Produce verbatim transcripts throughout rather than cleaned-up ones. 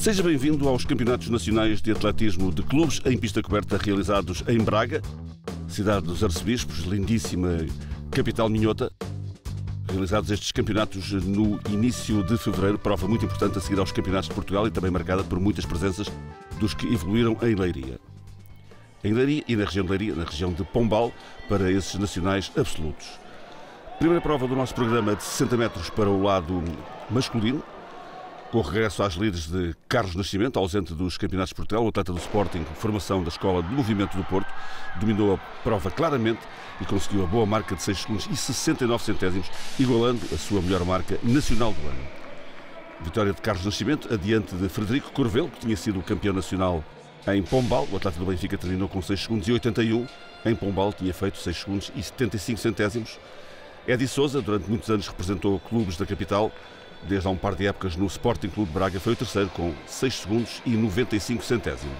Seja bem-vindo aos Campeonatos Nacionais de Atletismo de Clubes em pista coberta realizados em Braga, cidade dos arcebispos, lindíssima capital minhota. Realizados estes campeonatos no início de fevereiro, prova muito importante a seguir aos campeonatos de Portugal e também marcada por muitas presenças dos que evoluíram em Leiria. Em Leiria e na região de Leiria, na região de Pombal, para esses nacionais absolutos. Primeira prova do nosso programa de sessenta metros para o lado masculino, com o regresso às lides de Carlos Nascimento, ausente dos campeonatos de Portugal, o atleta do Sporting, formação da Escola de Movimento do Porto, dominou a prova claramente e conseguiu a boa marca de seis segundos e sessenta e nove centésimos, igualando a sua melhor marca nacional do ano. Vitória de Carlos Nascimento, adiante de Frederico Corvelo, que tinha sido o campeão nacional em Pombal. O atleta do Benfica terminou com seis segundos e oitenta e um. Em Pombal tinha feito seis segundos e setenta e cinco centésimos. Edi Sousa, durante muitos anos, representou clubes da capital. Desde há um par de épocas no Sporting Clube de Braga, foi o terceiro com seis segundos e noventa e cinco centésimos.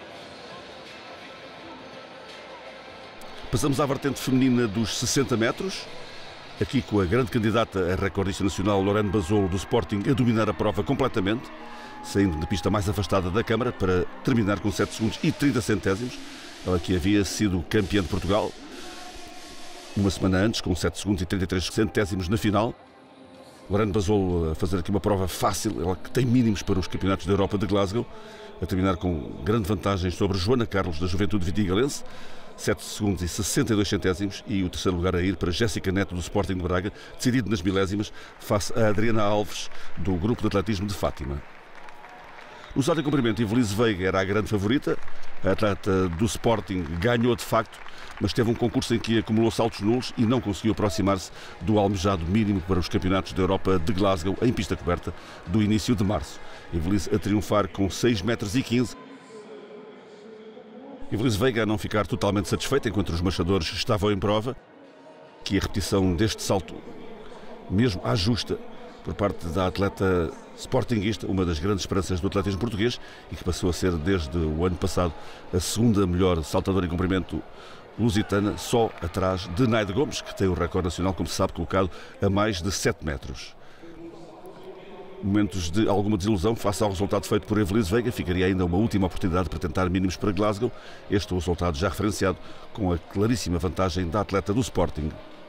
Passamos à vertente feminina dos sessenta metros. Aqui com a grande candidata a recordista nacional, Lorena Basolo, do Sporting, a dominar a prova completamente, saindo da pista mais afastada da câmara para terminar com sete segundos e trinta centésimos. Ela que havia sido campeã de Portugal uma semana antes, com sete segundos e trinta e três centésimos na final. Lorena Basolo a fazer aqui uma prova fácil, ela que tem mínimos para os campeonatos da Europa de Glasgow, a terminar com grande vantagem sobre Joana Carlos, da Juventude Vidigalense, sete segundos e sessenta e dois centésimos, e o terceiro lugar a ir para Jéssica Neto, do Sporting de Braga, decidido nas milésimas, face a Adriana Alves, do Grupo de Atletismo de Fátima. No salto em comprimento, Ivelisse Veiga era a grande favorita, a atleta do Sporting ganhou de facto, mas teve um concurso em que acumulou saltos nulos e não conseguiu aproximar-se do almejado mínimo para os campeonatos da Europa de Glasgow em pista coberta do início de março. Ivelisse a triunfar com seis metros e quinze. Ivelisse Veiga a não ficar totalmente satisfeita enquanto os marchadores estavam em prova, que a repetição deste salto, mesmo à justa, por parte da atleta sportinguista, uma das grandes esperanças do atletismo português e que passou a ser desde o ano passado a segunda melhor saltadora em comprimento lusitana, só atrás de Naide Gomes, que tem o recorde nacional, como se sabe, colocado a mais de sete metros. Momentos de alguma desilusão face ao resultado feito por Ivelisse Veiga, ficaria ainda uma última oportunidade para tentar mínimos para Glasgow, este é o resultado já referenciado, com a claríssima vantagem da atleta do Sporting.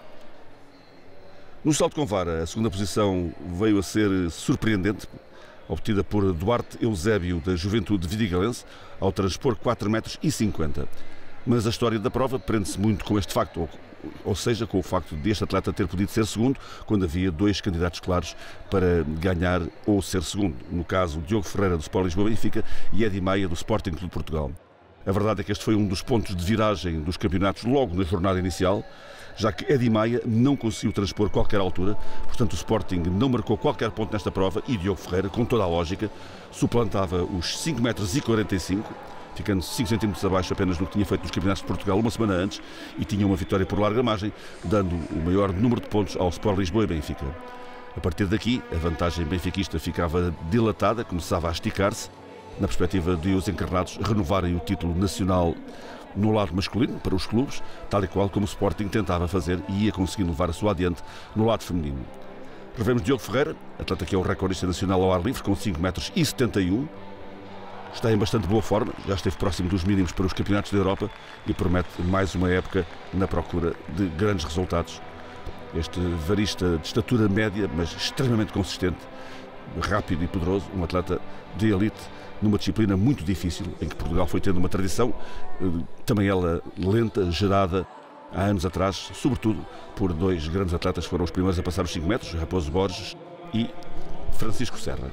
No salto com vara, a segunda posição veio a ser surpreendente, obtida por Duarte Eusébio, da Juventude Vidigalense, ao transpor quatro metros e cinquenta. Mas a história da prova prende-se muito com este facto, ou, ou seja, com o facto de este atleta ter podido ser segundo, quando havia dois candidatos claros para ganhar ou ser segundo. No caso, Diogo Ferreira, do Sport Lisboa Benfica, e Edi Maia, do Sporting Clube de Portugal. A verdade é que este foi um dos pontos de viragem dos campeonatos logo na jornada inicial, já que Edi Maia não conseguiu transpor qualquer altura, portanto o Sporting não marcou qualquer ponto nesta prova e Diogo Ferreira, com toda a lógica, suplantava os cinco metros e quarenta e cinco, ficando cinco centímetros abaixo apenas do que tinha feito nos campeonatos de Portugal uma semana antes, e tinha uma vitória por larga margem, dando o maior número de pontos ao Sport Lisboa e Benfica. A partir daqui, a vantagem benfiquista ficava dilatada, começava a esticar-se, na perspectiva de os encarnados renovarem o título nacional no lado masculino, para os clubes, tal e qual como o Sporting tentava fazer e ia conseguindo levar a sua adiante no lado feminino. Revemos Diogo Ferreira, atleta que é o recordista nacional ao ar livre, com cinco metros e setenta e um. Está em bastante boa forma, já esteve próximo dos mínimos para os campeonatos da Europa e promete mais uma época na procura de grandes resultados. Este varista de estatura média, mas extremamente consistente, rápido e poderoso, um atleta de elite, numa disciplina muito difícil, em que Portugal foi tendo uma tradição, também ela lenta, gerada há anos atrás, sobretudo por dois grandes atletas que foram os primeiros a passar os cinco metros, Raposo Borges e Francisco Serra.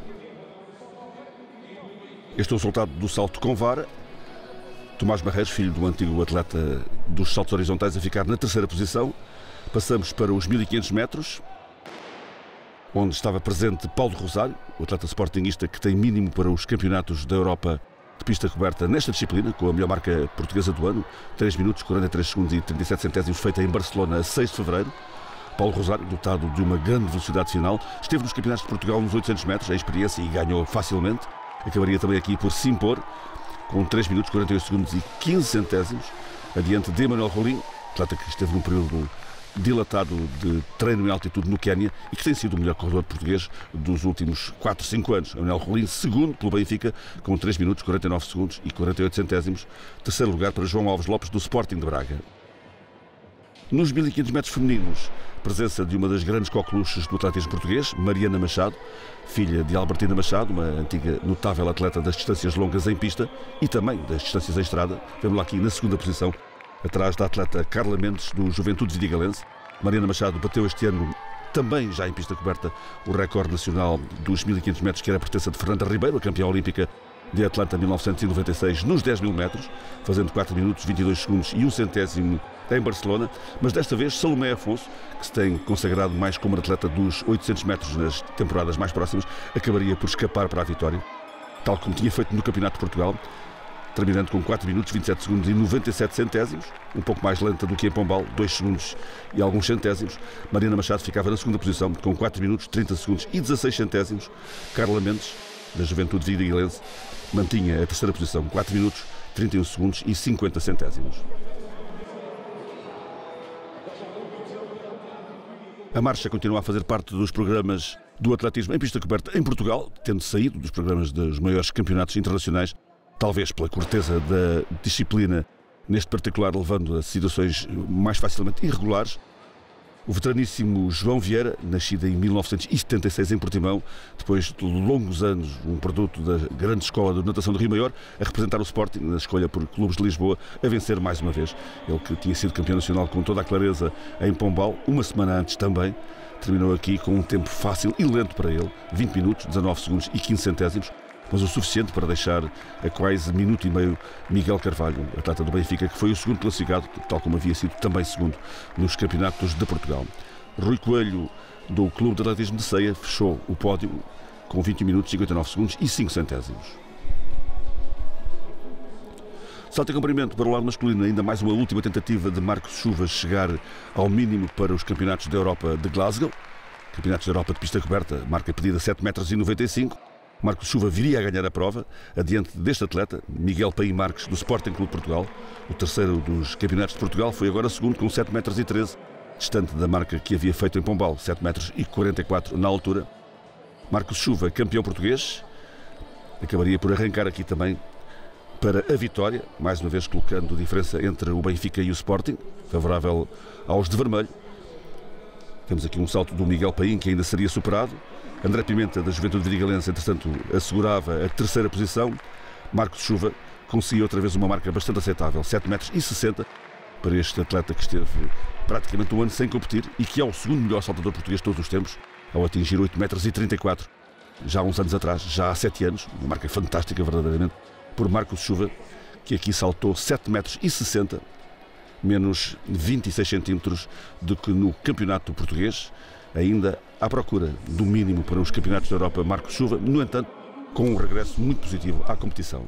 Este é o resultado do salto com vara. Tomás Barreiros, filho do antigo atleta dos saltos horizontais, a ficar na terceira posição. Passamos para os mil e quinhentos metros, onde estava presente Paulo Rosário, o atleta sportinguista que tem mínimo para os campeonatos da Europa de pista coberta nesta disciplina, com a melhor marca portuguesa do ano, três minutos, quarenta e três segundos e trinta e sete centésimos, feita em Barcelona a seis de fevereiro. Paulo Rosário, dotado de uma grande velocidade final, esteve nos campeonatos de Portugal nos oitocentos metros, a experiência, e ganhou facilmente. Acabaria também aqui por se impor, com três minutos, quarenta e oito segundos e quinze centésimos, adiante de Emanuel Rolim, atleta que esteve num período dilatado de treino em altitude no Quénia e que tem sido o melhor corredor português dos últimos quatro, cinco anos. Manuel Rolim, segundo pelo Benfica, com três minutos, quarenta e nove segundos e quarenta e oito centésimos. Terceiro lugar para João Alves Lopes, do Sporting de Braga. Nos mil e quinhentos metros femininos, presença de uma das grandes coqueluches do atletismo português, Mariana Machado, filha de Albertina Machado, uma antiga notável atleta das distâncias longas em pista e também das distâncias em estrada. Vemos lá aqui na segunda posição, atrás da atleta Carla Mendes, do Juventude Vidigalense. Mariana Machado bateu este ano, também já em pista coberta, o recorde nacional dos mil e quinhentos metros, que era a pertença de Fernanda Ribeiro, a campeã olímpica de Atlanta mil novecentos e noventa e seis, nos dez mil metros, fazendo quatro minutos, vinte e dois segundos e um centésimo em Barcelona. Mas desta vez Salomé Afonso, que se tem consagrado mais como atleta dos oitocentos metros nas temporadas mais próximas, acabaria por escapar para a vitória, tal como tinha feito no Campeonato de Portugal, terminando com quatro minutos, vinte e sete segundos e noventa e sete centésimos, um pouco mais lenta do que em Pombal, dois segundos e alguns centésimos. Mariana Machado ficava na segunda posição, com quatro minutos, trinta segundos e dezasseis centésimos. Carla Mendes, da Juventude Vidigalense, mantinha a terceira posição, quatro minutos, trinta e um segundos e cinquenta centésimos. A marcha continua a fazer parte dos programas do atletismo em pista coberta em Portugal, tendo saído dos programas dos maiores campeonatos internacionais, talvez pela corteza da disciplina, neste particular levando a situações mais facilmente irregulares. O veteraníssimo João Vieira, nascido em mil novecentos e setenta e seis em Portimão, depois de longos anos, um produto da grande escola de natação do Rio Maior, a representar o Sporting na escolha por clubes de Lisboa, a vencer mais uma vez. Ele que tinha sido campeão nacional com toda a clareza em Pombal, uma semana antes também, terminou aqui com um tempo fácil e lento para ele, vinte minutos, dezanove segundos e quinze centésimos, mas o suficiente para deixar a quase minuto e meio Miguel Carvalho, atleta do Benfica, que foi o segundo classificado, tal como havia sido também segundo nos campeonatos de Portugal. Rui Coelho, do Clube de Atletismo de Ceia, fechou o pódio com vinte minutos, cinquenta e nove segundos e cinco centésimos. Salto em comprimento para o lado masculino, ainda mais uma última tentativa de Marcos Chuva chegar ao mínimo para os campeonatos da Europa de Glasgow. Campeonatos da Europa de pista coberta, marca pedida sete metros e noventa e cinco. Marcos Chuva viria a ganhar a prova, adiante deste atleta, Miguel Paim Marques, do Sporting Clube de Portugal. O terceiro dos campeonatos de Portugal foi agora segundo, com sete metros e treze, distante da marca que havia feito em Pombal, sete metros e quarenta e quatro na altura. Marcos Chuva, campeão português, acabaria por arrancar aqui também para a vitória, mais uma vez colocando diferença entre o Benfica e o Sporting, favorável aos de vermelho. Temos aqui um salto do Miguel Paim, que ainda seria superado. André Pimenta, da Juventude Vidigalense, entretanto, assegurava a terceira posição. Marcos Chuva conseguiu outra vez uma marca bastante aceitável, sete metros e sessenta, para este atleta que esteve praticamente um ano sem competir e que é o segundo melhor saltador português de todos os tempos, ao atingir oito metros e trinta e quatro, já há uns anos atrás, já há sete anos, uma marca fantástica verdadeiramente, por Marcos Chuva, que aqui saltou sete metros e sessenta, menos vinte e seis centímetros do que no campeonato português, ainda à procura do mínimo para os campeonatos da Europa. Marcos Chuva, no entanto, com um regresso muito positivo à competição.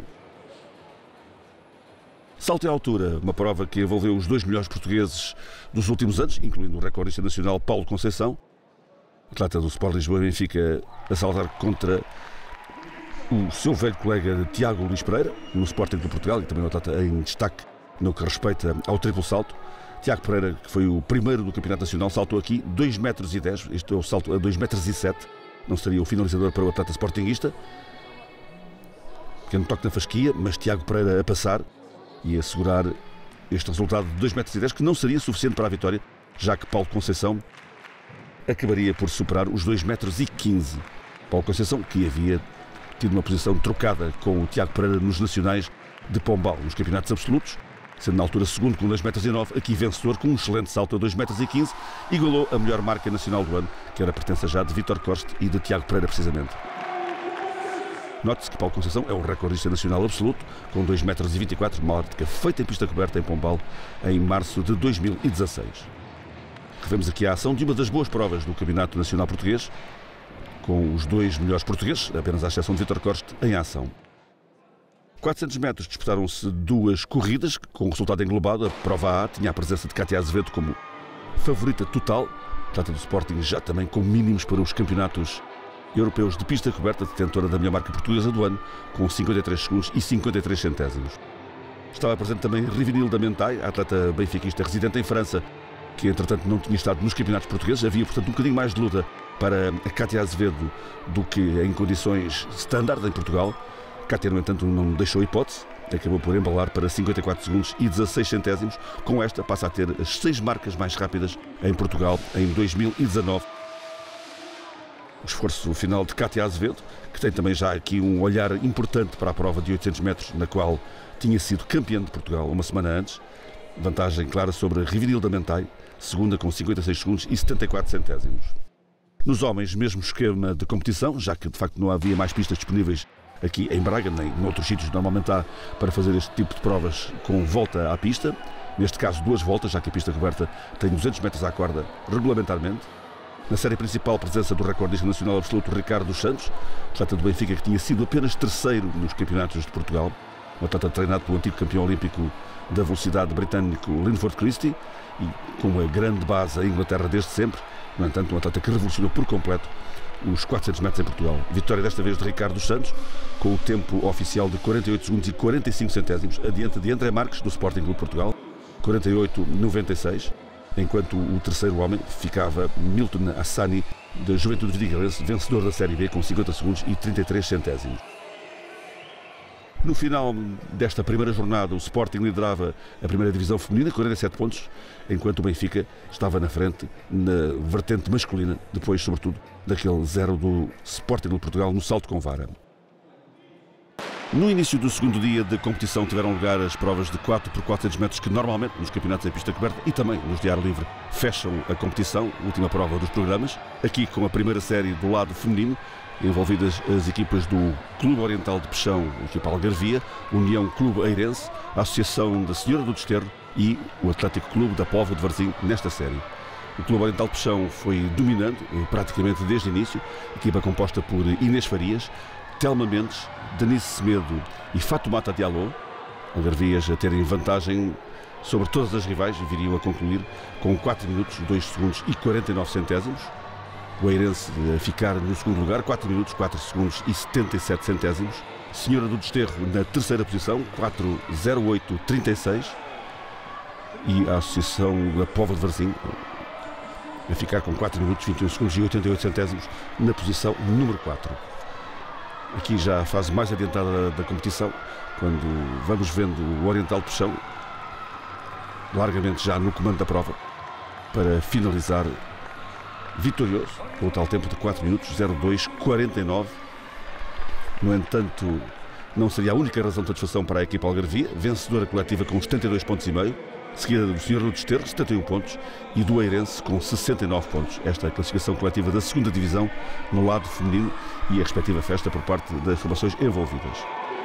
Salto em altura, uma prova que envolveu os dois melhores portugueses dos últimos anos, incluindo o recordista nacional Paulo Conceição, atleta do Sport Lisboa e Benfica, a saltar contra o seu velho colega Tiago Luís Pereira, no Sporting de Portugal, e também um atleta em destaque no que respeita ao triplo salto. Tiago Pereira, que foi o primeiro do Campeonato Nacional, saltou aqui dois metros e dez, este é o salto a dois metros e sete, não seria o finalizador para o atleta sportinguista. Pequeno toque na fasquia, mas Tiago Pereira a passar e a assegurar este resultado de dois metros e dez, que não seria suficiente para a vitória, já que Paulo Conceição acabaria por superar os dois metros e quinze. Paulo Conceição, que havia tido uma posição trocada com o Tiago Pereira nos nacionais de Pombal, nos campeonatos absolutos, sendo na altura segundo com dois metros e nove, aqui vencedor com um excelente salto a dois metros e quinze, igualou a melhor marca nacional do ano, que era a pertença já de Vítor Coste e de Tiago Pereira, precisamente. Note-se que Paulo Conceição é um recordista nacional absoluto, com dois metros e vinte e quatro, marca feita em pista coberta em Pombal, em março de dois mil e dezasseis. Revemos aqui a ação de uma das boas provas do Campeonato Nacional Português, com os dois melhores portugueses, apenas à exceção de Vítor Coste, em ação. quatrocentos metros disputaram-se duas corridas, com o resultado englobado. A prova A tinha a presença de Cátia Azevedo como favorita total, atleta do Sporting já também com mínimos para os campeonatos europeus de pista coberta, detentora da melhor marca portuguesa do ano, com cinquenta e três segundos e cinquenta e três centésimos. Estava presente também Rivinilda Mentai, a atleta benfiquista residente em França, que entretanto não tinha estado nos campeonatos portugueses. Havia, portanto, um bocadinho mais de luta para a Cátia Azevedo do que em condições standard em Portugal. Cátia, no entanto, não deixou hipótese, acabou por embalar para cinquenta e quatro segundos e dezasseis centésimos. Com esta passa a ter as seis marcas mais rápidas em Portugal em dois mil e dezanove. O esforço final de Cátia Azevedo, que tem também já aqui um olhar importante para a prova de oitocentos metros, na qual tinha sido campeã de Portugal uma semana antes. Vantagem clara sobre Rivinilda Mentai, segunda com cinquenta e seis segundos e setenta e quatro centésimos. Nos homens, mesmo esquema de competição, já que de facto não havia mais pistas disponíveis aqui em Braga, nem noutros sítios normalmente há para fazer este tipo de provas com volta à pista. Neste caso, duas voltas, já que a pista coberta tem duzentos metros à corda regulamentarmente. Na série principal, presença do recordista nacional absoluto Ricardo dos Santos, atleta do Benfica que tinha sido apenas terceiro nos campeonatos de Portugal, um atleta treinado pelo antigo campeão olímpico da velocidade britânico Linford Christie e com uma grande base em Inglaterra desde sempre. No entanto, um atleta que revolucionou por completo os quatrocentos metros em Portugal. Vitória desta vez de Ricardo dos Santos, com o tempo oficial de quarenta e oito segundos e quarenta e cinco centésimos, adiante de André Marques, do Sporting Clube Portugal, quarenta e oito noventa e seis, enquanto o terceiro homem ficava Milton Hassani, da Juventude Vidigalense, vencedor da Série B, com cinquenta segundos e trinta e três centésimos. No final desta primeira jornada, o Sporting liderava a primeira divisão feminina, quarenta e sete pontos, enquanto o Benfica estava na frente na vertente masculina, depois, sobretudo, daquele zero do Sporting de Portugal no salto com vara. No início do segundo dia de competição tiveram lugar as provas de quatro por quatrocentos metros que normalmente nos campeonatos em pista coberta e também nos de ar livre fecham a competição, última prova dos programas, aqui com a primeira série do lado feminino, envolvidas as equipas do Clube Oriental de Peixão, a equipa Algarvia, União Clube Eirense, a Associação da Senhora do Desterro e o Atlético Clube da Póvoa de Varzim nesta série. O Clube Oriental de Peixão foi dominando praticamente desde o início, equipa composta por Inês Farias, Telma Mendes, Denise Semedo e Fatoumata Diallo, Algarvias a terem vantagem sobre todas as rivais e viriam a concluir com quatro minutos, dois segundos e quarenta e nove centésimos. O Eirense a ficar no segundo lugar, quatro minutos, quatro segundos e setenta e sete centésimos. Senhora do Desterro na terceira posição, quatro zero oito trinta e seis. E a Associação da Póvoa de Varzim a ficar com quatro minutos, vinte e um segundos e oitenta e oito centésimos na posição número quatro. Aqui já a fase mais adiantada da competição, quando vamos vendo o Oriental de Peixão largamente já no comando da prova, para finalizar vitorioso, com o tal tempo de quatro minutos, zero dois quarenta e nove. No entanto, não seria a única razão de satisfação para a equipa Algarvia, vencedora coletiva com setenta e dois pontos e meio, seguida do Senhor do Desterro, setenta e um pontos, e do Eirense com sessenta e nove pontos. Esta é a classificação coletiva da segunda divisão no lado feminino e a respectiva festa por parte das formações envolvidas.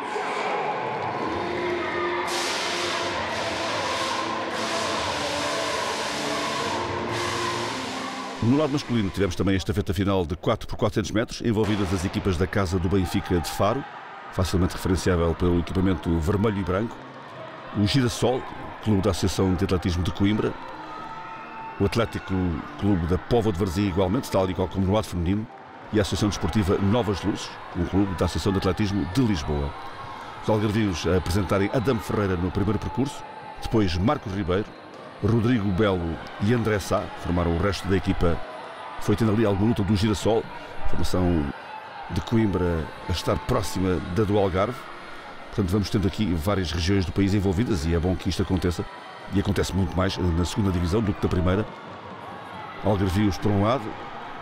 No lado masculino tivemos também a estafeta final de quatro por quatrocentos metros, envolvidas as equipas da Casa do Benfica de Faro, facilmente referenciável pelo equipamento vermelho e branco, o Girassol, clube da Associação de Atletismo de Coimbra, o Atlético Clube da Póvoa de Varzim igualmente, tal e qual como no lado feminino, e a Associação Desportiva Novas Luzes, um clube da Associação de Atletismo de Lisboa. Os algarvios a apresentarem Adamo Ferreira no primeiro percurso, depois Marcos Ribeiro, Rodrigo Belo e André Sá formaram o resto da equipa. Foi tendo ali alguma luta do Girassol, formação de Coimbra a estar próxima da do Algarve. Portanto, vamos tendo aqui várias regiões do país envolvidas e é bom que isto aconteça. E acontece muito mais na segunda divisão do que na primeira. Algarvios por um lado,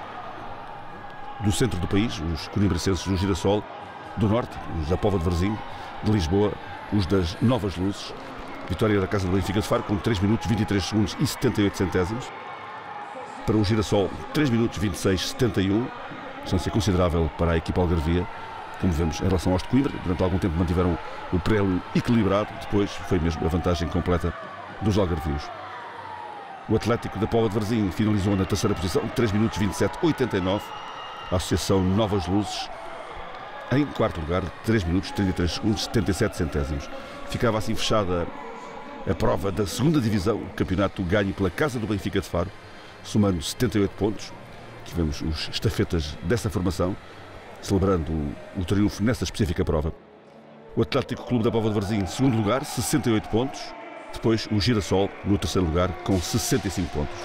do centro do país, os coimbracenses do Girassol, do norte, os da Póvoa de Varzim, de Lisboa, os das Novas Luzes. Vitória da Casa do Benfica de Faro com três minutos, vinte e três segundos e setenta e oito centésimos. Para o Girassol, três minutos, vinte e seis, setenta e um. Distância considerável para a equipa Algarvia. Como vemos, em relação aos de Coimbra, durante algum tempo mantiveram o prelo equilibrado. Depois foi mesmo a vantagem completa dos algarvios. O Atlético da Póvoa de Varzim finalizou na terceira posição, três minutos, vinte e sete, oitenta e nove. A Associação Novas Luzes em quarto lugar, três minutos, trinta e três segundos, setenta e sete centésimos. Ficava assim fechada a prova da segunda divisão, o campeonato ganho pela Casa do Benfica de Faro, somando setenta e oito pontos. Aqui vemos os estafetas dessa formação, celebrando o, o triunfo nessa específica prova. O Atlético Clube da Póvoa de Varzim, segundo lugar, sessenta e oito pontos. Depois o Girassol no terceiro lugar com sessenta e cinco pontos.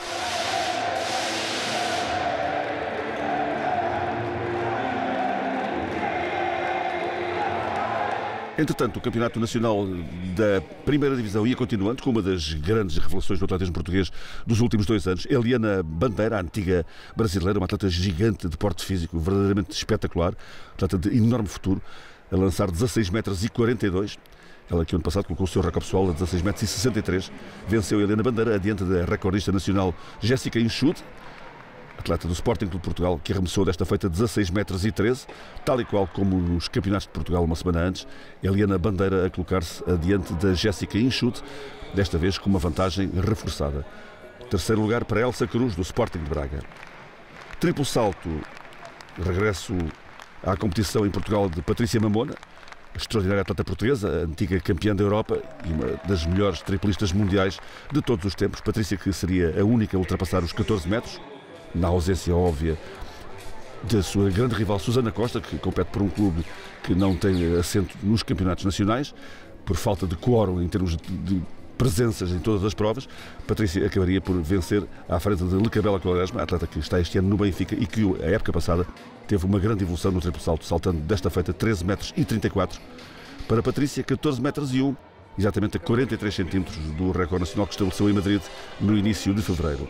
Entretanto, o Campeonato Nacional da Primeira Divisão ia continuando com uma das grandes revelações do atletismo português dos últimos dois anos. Eliana Bandeira, a antiga brasileira, uma atleta gigante de porte físico, verdadeiramente espetacular, atleta de enorme futuro, a lançar dezasseis metros e quarenta e dois. Ela que ano passado colocou o seu recorde pessoal a dezasseis metros e sessenta e três. Venceu Eliana Bandeira adiante da recordista nacional Jéssica Inchut, atleta do Sporting Clube de Portugal, que arremessou desta feita dezasseis metros e treze, tal e qual como nos campeonatos de Portugal uma semana antes. Eliana Bandeira a colocar-se adiante da Jéssica Inchut, desta vez com uma vantagem reforçada. Terceiro lugar para Elsa Cruz, do Sporting de Braga. Triplo salto, regresso à competição em Portugal de Patrícia Mamona, a extraordinária atleta portuguesa, a antiga campeã da Europa e uma das melhores triplistas mundiais de todos os tempos. Patrícia, que seria a única a ultrapassar os catorze metros, na ausência óbvia da sua grande rival Susana Costa, que compete por um clube que não tem assento nos campeonatos nacionais, por falta de quórum em termos de presenças em todas as provas. Patrícia acabaria por vencer à frente de Lecabela Quaresma, a atleta que está este ano no Benfica e que a época passada teve uma grande evolução no triplo salto, saltando desta feita treze metros e trinta e quatro. Para Patrícia, catorze metros e um, exatamente a quarenta e três centímetros do recorde nacional que estabeleceu em Madrid no início de fevereiro.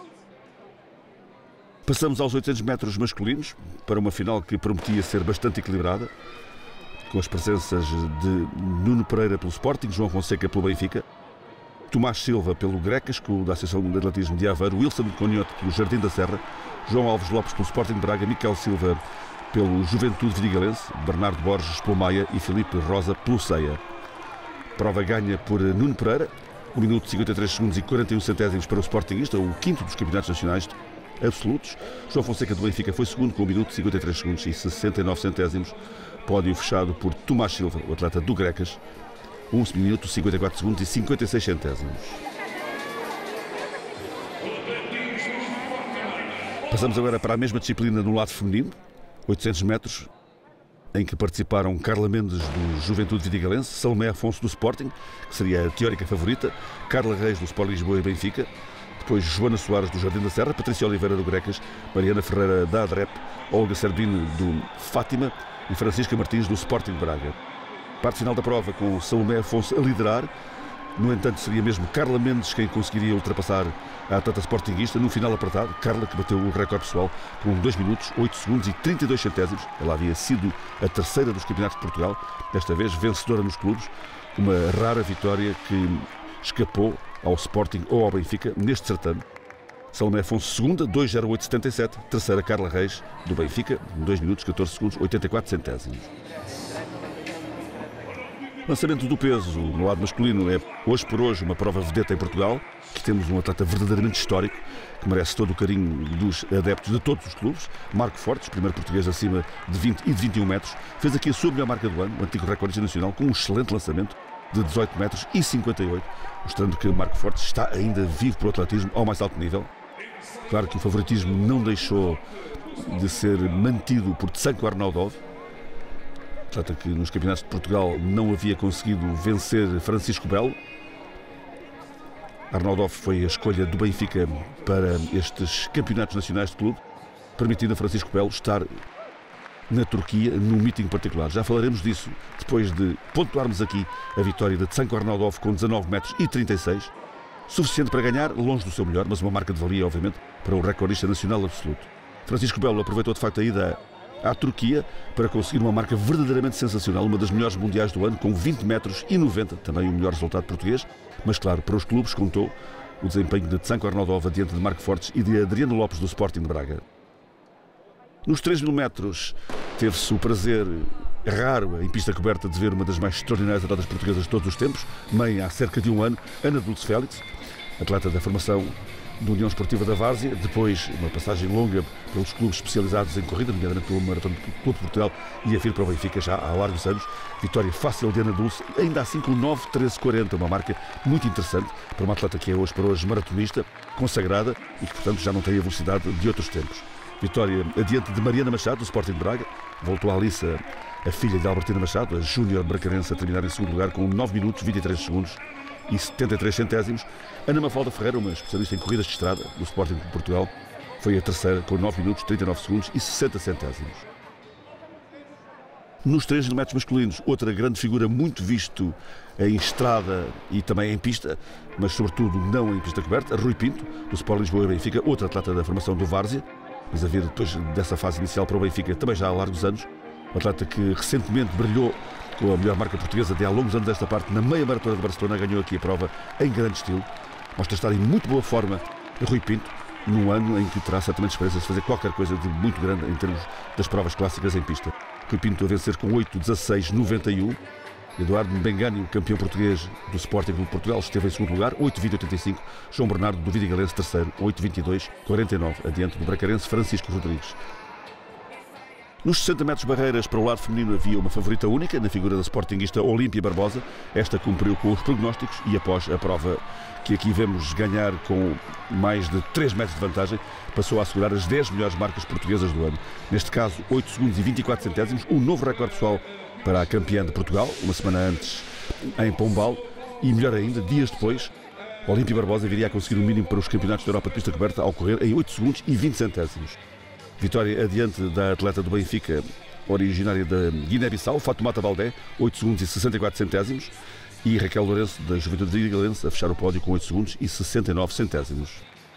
Passamos aos oitocentos metros masculinos, para uma final que prometia ser bastante equilibrada, com as presenças de Nuno Pereira pelo Sporting, João Fonseca pelo Benfica, Tomás Silva pelo Grecasco, da Associação de Atletismo de Aveiro, Wilson Conhote pelo Jardim da Serra, João Alves Lopes pelo Sporting de Braga, Miquel Silva pelo Juventude Vidigalense, Bernardo Borges pelo Maia e Filipe Rosa pelo Ceia. Prova ganha por Nuno Pereira, um minuto, cinquenta e três segundos e quarenta e um centésimos para o Sportingista, o quinto dos campeonatos nacionais absolutos. João Fonseca do Benfica foi segundo com um minuto, cinquenta e três segundos e sessenta e nove centésimos. Pódio fechado por Tomás Silva, o atleta do Grecas, um minuto, cinquenta e quatro segundos e cinquenta e seis centésimos. Passamos agora para a mesma disciplina no lado feminino, oitocentos metros, em que participaram Carla Mendes do Juventude Vidigalense, Salomé Afonso do Sporting, que seria a teórica favorita, Carla Reis do Sport Lisboa e Benfica, depois Joana Soares do Jardim da Serra, Patrícia Oliveira do Grecas, Mariana Ferreira da Adrep, Olga Serbino do Fátima e Francisca Martins do Sporting de Braga. Parte final da prova com Salomé Afonso a liderar. No entanto, seria mesmo Carla Mendes quem conseguiria ultrapassar a atleta sportinguista no final apertado. Carla, que bateu o recorde pessoal com dois minutos, oito segundos e trinta e dois centésimos. Ela havia sido a terceira dos campeonatos de Portugal, desta vez vencedora nos clubes, uma rara vitória que escapou ao Sporting ou ao Benfica neste certame. Salomé Afonso segunda, dois zero oito setenta e sete. Terceira, Carla Reis do Benfica, dois minutos, catorze segundos, oitenta e quatro centésimos. Lançamento do peso no lado masculino é hoje por hoje uma prova vedeta em Portugal, que temos um atleta verdadeiramente histórico, que merece todo o carinho dos adeptos de todos os clubes. Marco Fortes, primeiro português acima de vinte e de vinte e um metros, fez aqui a sua melhor marca do ano, o antigo recorde nacional, com um excelente lançamento de dezoito metros e cinquenta e oito, mostrando que Marco Fortes está ainda vivo para o atletismo ao mais alto nível. Claro que o favoritismo não deixou de ser mantido por Tsanko Arnaudov, atleta que nos campeonatos de Portugal não havia conseguido vencer Francisco Belo. Arnaudov foi a escolha do Benfica para estes campeonatos nacionais de clube, permitindo a Francisco Belo estar na Turquia num meeting particular. Já falaremos disso depois de pontuarmos aqui a vitória de Tsanko Arnaudov com dezanove metros e trinta e seis, suficiente para ganhar, longe do seu melhor, mas uma marca de valia, obviamente, para o recordista nacional absoluto. Francisco Belo aproveitou de facto a ida à Turquia para conseguir uma marca verdadeiramente sensacional, uma das melhores mundiais do ano, com vinte metros e noventa, também o melhor resultado português, mas claro, para os clubes contou o desempenho de Tsanko Arnaudov adiante de Marco Fortes e de Adriano Lopes do Sporting de Braga. Nos três mil metros teve-se o prazer raro em pista coberta de ver uma das mais extraordinárias atletas portuguesas de todos os tempos, mãe há cerca de um ano, Ana Dulce Félix, atleta da formação da União Esportiva da Várzea, depois uma passagem longa pelos clubes especializados em corrida, nomeadamente pelo Maratona do Clube de Portugal e a vir para o Benfica já há largos anos. Vitória fácil de Ana Dulce, ainda assim com nove treze quarenta, uma marca muito interessante para uma atleta que é hoje para hoje maratonista, consagrada e que portanto já não tem a velocidade de outros tempos. Vitória adiante de Mariana Machado, do Sporting de Braga. Voltou a Alissa, a filha de Albertina Machado, a júnior bracarense, a terminar em segundo lugar com nove minutos, vinte e três segundos e setenta e três centésimos. Ana Mafalda Ferreira, uma especialista em corridas de estrada do Sporting de Portugal, foi a terceira com nove minutos, trinta e nove segundos e sessenta centésimos. Nos trezentos metros masculinos, outra grande figura muito visto em estrada e também em pista, mas sobretudo não em pista coberta, Rui Pinto, do Sport Lisboa e Benfica, outro atleta da formação do Várzea, mas a vir depois dessa fase inicial para o Benfica também já há largos anos, um atleta que recentemente brilhou com a melhor marca portuguesa de há longos anos desta parte, na meia maratona de Barcelona, ganhou aqui a prova em grande estilo, mostra estar em muito boa forma Rui Pinto, num ano em que terá certamente esperanças de fazer qualquer coisa de muito grande em termos das provas clássicas em pista. Rui Pinto a vencer com oito dezasseis noventa e um. Eduardo Mbengani, campeão português do Sporting de Portugal, esteve em segundo lugar, oito vinte oitenta e cinco. João Bernardo, do Vidigalense, terceiro, oito vinte e dois quarenta e nove, adiante do bracarense Francisco Rodrigues. Nos sessenta metros barreiras para o lado feminino havia uma favorita única, na figura da sportinguista Olímpia Barbosa. Esta cumpriu com os prognósticos e após a prova que aqui vemos ganhar com mais de três metros de vantagem, passou a assegurar as dez melhores marcas portuguesas do ano. Neste caso, oito segundos e vinte e quatro centésimos, um novo recorde pessoal para a campeã de Portugal, uma semana antes em Pombal, e melhor ainda, dias depois, Olímpia Barbosa viria a conseguir o mínimo para os campeonatos da Europa de pista coberta ao correr em oito segundos e vinte centésimos. Vitória adiante da atleta do Benfica, originária da Guiné-Bissau, Fatoumata Baldé, oito segundos e sessenta e quatro centésimos, e Raquel Lourenço, da Juventude Vidigalense, a fechar o pódio com oito segundos e sessenta e nove centésimos.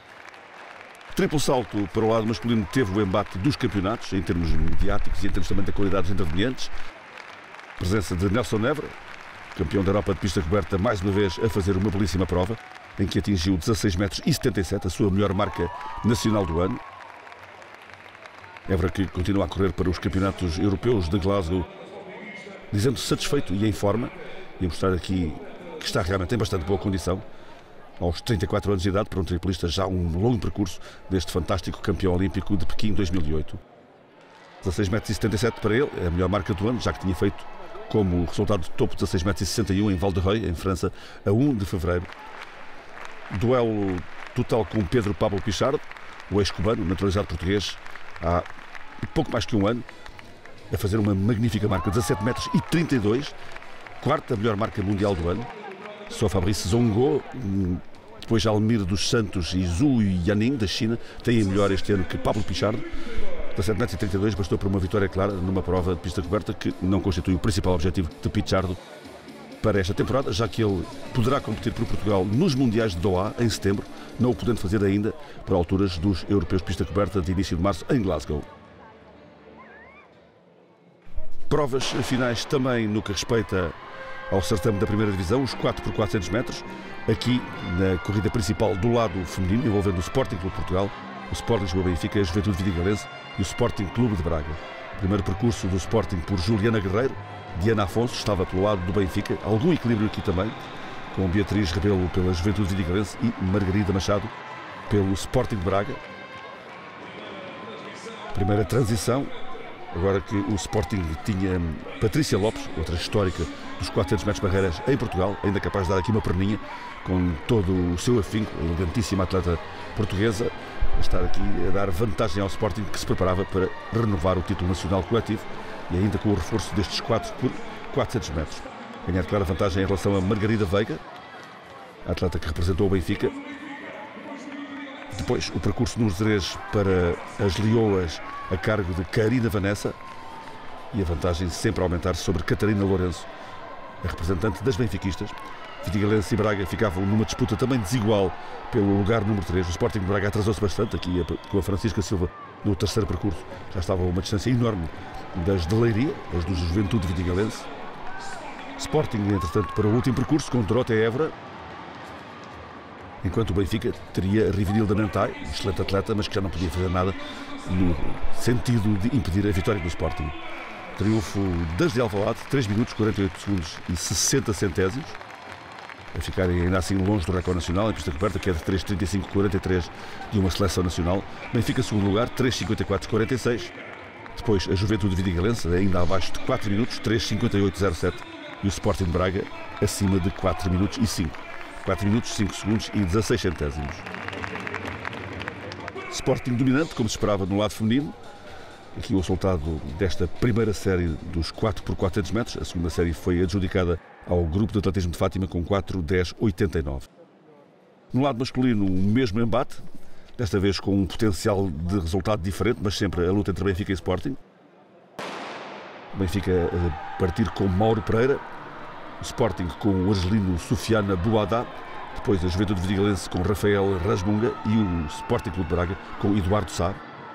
Triplo salto para o lado masculino teve o embate dos campeonatos, em termos mediáticos e em termos também da qualidade dos intervenientes. Presença de Nelson Évora, campeão da Europa de pista coberta, mais uma vez a fazer uma belíssima prova, em que atingiu dezasseis metros e setenta e sete, a sua melhor marca nacional do ano. Évora que continua a correr para os campeonatos europeus de Glasgow, dizendo-se satisfeito e em forma, e a mostrar aqui que está realmente em bastante boa condição. Aos trinta e quatro anos de idade, para um triplista, já um longo percurso deste fantástico campeão olímpico de Pequim dois mil e oito. dezasseis metros e setenta e sete para ele, é a melhor marca do ano, já que tinha feito como resultado de topo dezasseis metros e sessenta e um em Val de Reuil, em França, a um de fevereiro. Duelo total com Pedro Pablo Pichardo, o ex-cubano, naturalizado português, há pouco mais que um ano, a fazer uma magnífica marca, dezassete metros e trinta e dois, quarta melhor marca mundial do ano. Só Fabrice Zongo, depois Almir dos Santos e Zhu Yaning, da China, têm melhor este ano que Pablo Pichardo. dezassete metros e trinta e dois bastou para uma vitória clara numa prova de pista coberta que não constitui o principal objetivo de Pichardo para esta temporada, já que ele poderá competir por Portugal nos Mundiais de Doha em setembro, não o podendo fazer ainda para alturas dos Europeus de pista coberta de início de março em Glasgow. Provas finais também no que respeita ao certame da primeira divisão, os quatro por quatrocentos metros, aqui na corrida principal do lado feminino, envolvendo o Sporting Clube de Portugal, o Sport Lisboa Benfica, a Juventude Vidigalense e o Sporting Clube de Braga. Primeiro percurso do Sporting por Juliana Guerreiro, Diana Afonso estava pelo lado do Benfica, algum equilíbrio aqui também, com Beatriz Rebelo pela Juventude Vidigalense e Margarida Machado pelo Sporting de Braga. Primeira transição, agora que o Sporting tinha Patrícia Lopes, outra histórica dos quatrocentos metros barreiras em Portugal, ainda capaz de dar aqui uma perninha, com todo o seu afinco, a elegantíssima atleta portuguesa, a estar aqui a dar vantagem ao Sporting, que se preparava para renovar o título nacional coletivo, e ainda com o reforço destes quatro por quatrocentos metros. Ganhar clara vantagem em relação a Margarida Veiga, a atleta que representou o Benfica. Depois, o percurso nos três para as Leoas, a cargo de Karina Vanessa, e a vantagem sempre a aumentar sobre Catarina Lourenço, a representante das benfiquistas. Vidigalense e Braga ficavam numa disputa também desigual pelo lugar número três. O Sporting de Braga atrasou-se bastante, aqui com a Francisca Silva no terceiro percurso. Já estava a uma distância enorme das de Leiria, as do Juventude Vidigalense. Sporting, entretanto, para o último percurso com Dorothea Évora, enquanto o Benfica teria Rivinilda Mentai, excelente atleta, mas que já não podia fazer nada no sentido de impedir a vitória do Sporting. Triunfo das de Alvalade, três minutos, quarenta e oito segundos e sessenta centésimos, a ficarem ainda assim longe do recorde nacional em pista coberta, que é de três trinta e cinco quarenta e três de uma seleção nacional. Benfica segundo lugar, três cinquenta e quatro quarenta e seis. Depois a Juventude Vidigalense, ainda abaixo de quatro minutos, três cinquenta e oito zero sete. E o Sporting de Braga acima de quatro minutos e cinco. quatro minutos, cinco segundos e dezasseis centésimos. Sporting dominante, como se esperava no lado feminino. aqui o resultado desta primeira série dos quatro por quatrocentos metros. A segunda série foi adjudicada ao Grupo de Atletismo de Fátima com quatro dez oitenta e nove. No lado masculino, o mesmo embate, desta vez com um potencial de resultado diferente, mas sempre a luta entre Benfica e Sporting. O Benfica a partir com Mauro Pereira, o Sporting com o argelino Sofiane Bouada, depois a Juventude Vidigalense com Rafael Rasmunga e o Sporting Clube de Braga com Eduardo Sá.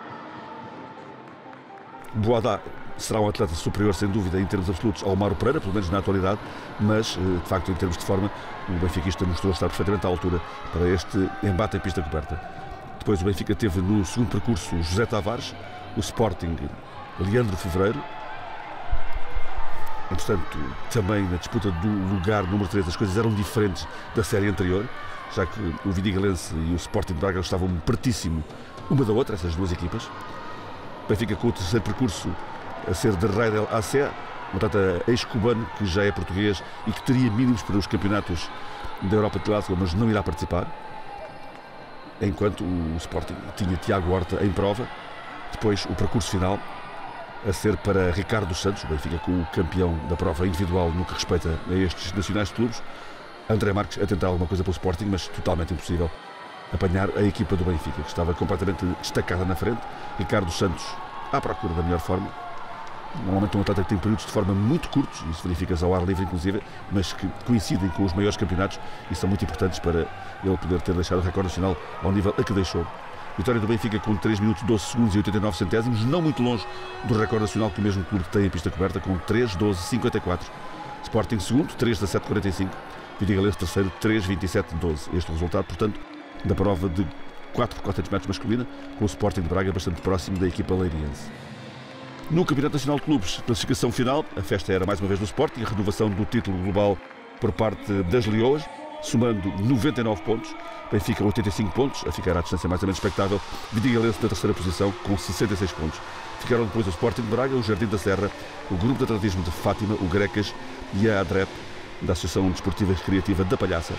Bouada será um atleta superior, sem dúvida, em termos absolutos ao Mauro Pereira, pelo menos na atualidade, mas, de facto, em termos de forma, o benfiquista mostrou estar perfeitamente à altura para este embate em pista coberta. Depois o Benfica teve no segundo percurso José Tavares, o Sporting Leandro Fevereiro. Entretanto, também na disputa do lugar número três as coisas eram diferentes da série anterior, já que o Vidigalense e o Sporting de Braga estavam pertíssimo uma da outra, essas duas equipas. O Benfica com o terceiro percurso a ser de Raidel A C, um atleta ex-cubano que já é português e que teria mínimos para os campeonatos da Europa de Glasgow, mas não irá participar. Enquanto o Sporting tinha Tiago Horta em prova. Depois o percurso final a ser para Ricardo dos Santos, o Benfica com o campeão da prova individual no que respeita a estes nacionais de clubes. André Marques a tentar alguma coisa pelo Sporting, mas totalmente impossível apanhar a equipa do Benfica, que estava completamente destacada na frente. Ricardo dos Santos à procura da melhor forma. Normalmente um atleta que tem períodos de forma muito curtos, isso verifica-se ao ar livre inclusive, mas que coincidem com os maiores campeonatos e são muito importantes para ele poder ter deixado o recorde nacional ao nível a que deixou. Vitória do Benfica com três minutos doze segundos e oitenta e nove centésimos, não muito longe do recorde nacional que o mesmo clube tem em pista coberta, com três doze cinquenta e quatro. Sporting segundo, três dezassete quarenta e cinco. Vidigalense terceiro, três vinte e sete doze. Este é o resultado, portanto, da prova de quatro por quatrocentos metros masculina, com o Sporting de Braga bastante próximo da equipa leiriense. No Campeonato Nacional de Clubes, classificação final, a festa era mais uma vez do Sporting, a renovação do título global por parte das Leoas, somando noventa e nove pontos, Benfica oitenta e cinco pontos, a ficar à distância mais ou menos expectável, Vidigalense na terceira posição com sessenta e seis pontos. Ficaram depois o Sporting de Braga, o Jardim da Serra, o Grupo de Atletismo de Fátima, o Grecas e a ADREP, da Associação Desportiva e Recreativa da Palhaça.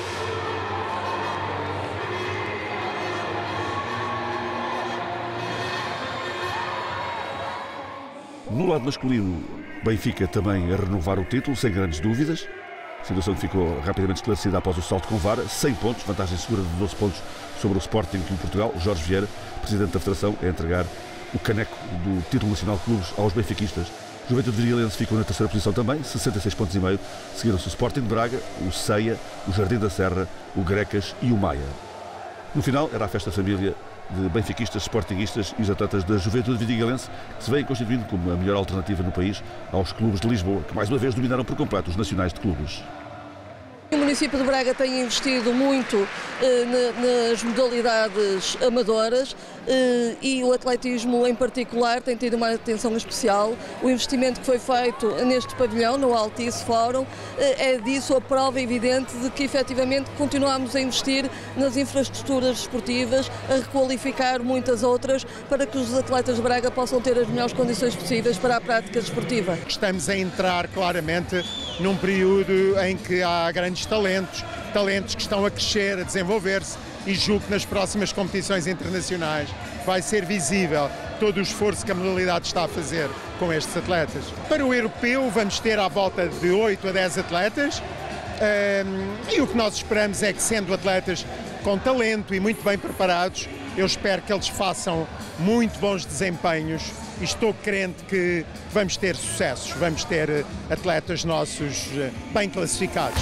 No lado masculino, Benfica também a renovar o título, sem grandes dúvidas. Situação que ficou rapidamente esclarecida após o salto com vara, cem pontos, vantagem segura de doze pontos sobre o Sporting Clube de Portugal. Jorge Vieira, presidente da Federação, a entregar o caneco do título nacional de clubes aos benfiquistas. Juventude Vidigalense ficou na terceira posição também, sessenta e seis pontos e meio. Seguiram-se o Sporting de Braga, o Ceia, o Jardim da Serra, o Grecas e o Maia. No final, era a festa família de benfiquistas, sportinguistas e os atletas da Juventude Vidigalense, que se vêm constituindo como a melhor alternativa no país aos clubes de Lisboa, que mais uma vez dominaram por completo os nacionais de clubes. O município de Braga tem investido muito eh, nas modalidades amadoras eh, e o atletismo em particular tem tido uma atenção especial. O investimento que foi feito neste pavilhão, no Altice Fórum, eh, é disso a prova evidente de que efetivamente continuamos a investir nas infraestruturas desportivas, a requalificar muitas outras para que os atletas de Braga possam ter as melhores condições possíveis para a prática desportiva. Estamos a entrar claramente num período em que há grandes talentos, talentos que estão a crescer, a desenvolver-se, e julgo que nas próximas competições internacionais vai ser visível todo o esforço que a modalidade está a fazer com estes atletas. Para o europeu vamos ter à volta de oito a dez atletas um, e o que nós esperamos é que, sendo atletas com talento e muito bem preparados, eu espero que eles façam muito bons desempenhos e estou crente que vamos ter sucessos, vamos ter atletas nossos bem classificados.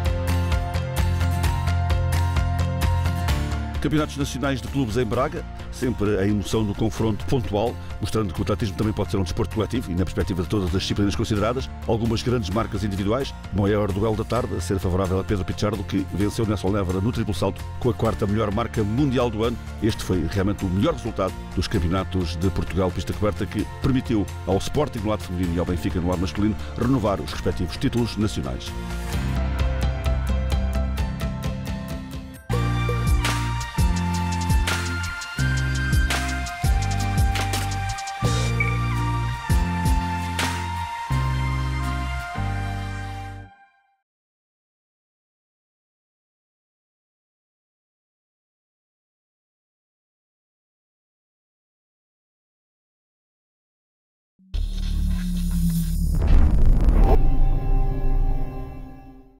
Campeonatos nacionais de clubes em Braga, sempre a emoção do confronto pontual, mostrando que o atletismo também pode ser um desporto coletivo e na perspectiva de todas as disciplinas consideradas, algumas grandes marcas individuais, o maior duelo da tarde a ser favorável a Pedro Pichardo, que venceu Nelson Lévora no triplo salto com a quarta melhor marca mundial do ano. Este foi realmente o melhor resultado dos campeonatos de Portugal pista coberta, que permitiu ao Sporting no lado feminino e ao Benfica no lado masculino renovar os respectivos títulos nacionais.